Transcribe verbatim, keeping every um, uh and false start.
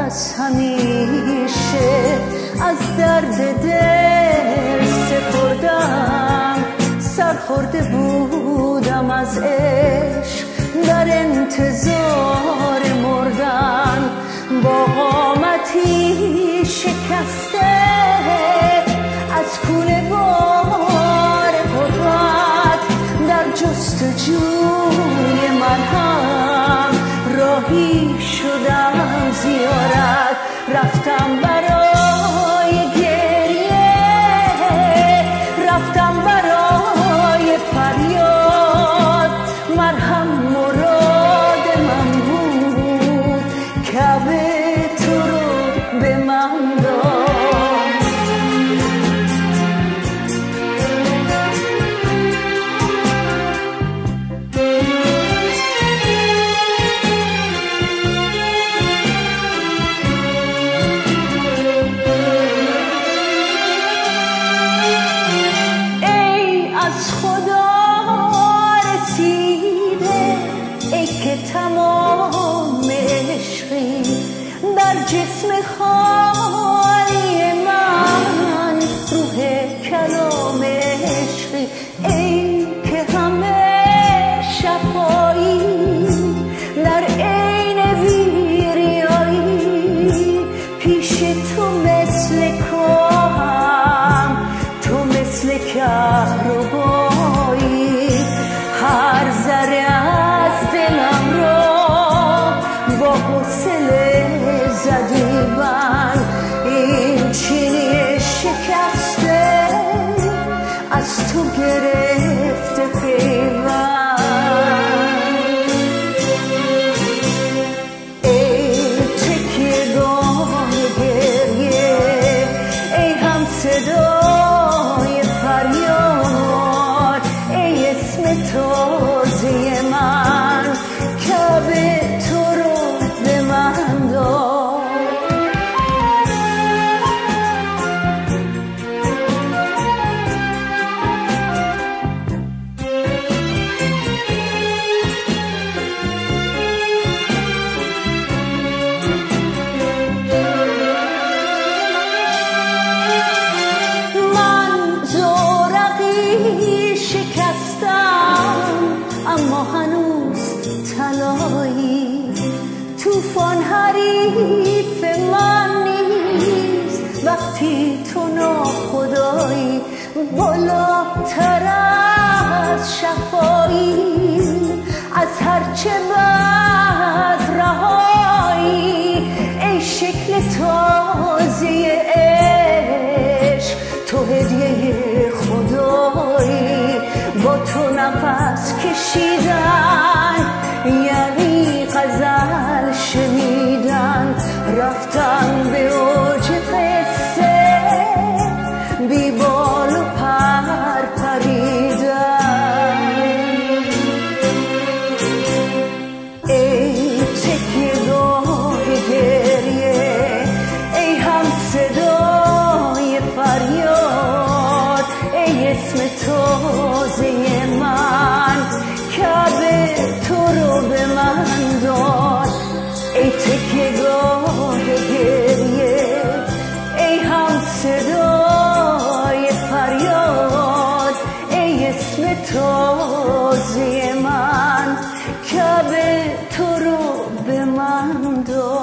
از همیشه از درد دل سپردم، سرخورده بودم از عشق در انتظار مردن، با قامتی شکسته از کوله بار غربت در جستجوی مرهم راهی شدم زیارت، رفتم برای گریه، رفتم برای فریاد، مرهم مراد من بود، کعبه تو رو به من داد. تمام عشقی در جسم خالی من، روح کلام عشقی ای که همه شفایی در عین ویریایی، پیش تو مثل کوهم، تو مثل کهربایی، هر ذره از دلم رو با حوصله زدی من، این چینی شکسته از تو گرفته پیوند. ای تکیه‌گاه گریه، ای هم صدای فریاد، ای اسم تازه من، کعبه تو رو به من داد. من زورقی شکستم اما هنوز طلایی، طوفان حریف من نیست وقتی تو ناخدایی، بالاتر از شفایی از هرچه بد رهایی، ای شکل تازه عشق تو هدیه خدایی، با تو نفس کشیدن یعنی غزل شنیدن، رفتن به اوج قصه بی بال و پر پریدن. ای تکیه‌گاه گریه، ای هم صدای فریاد، ای اسم تازه من، کعبه تو رو به من داد. ای تکیه‌گاه گریه، ای هم صدای فریاد، ای اسم تازه من، کعبه تو رو به من داد.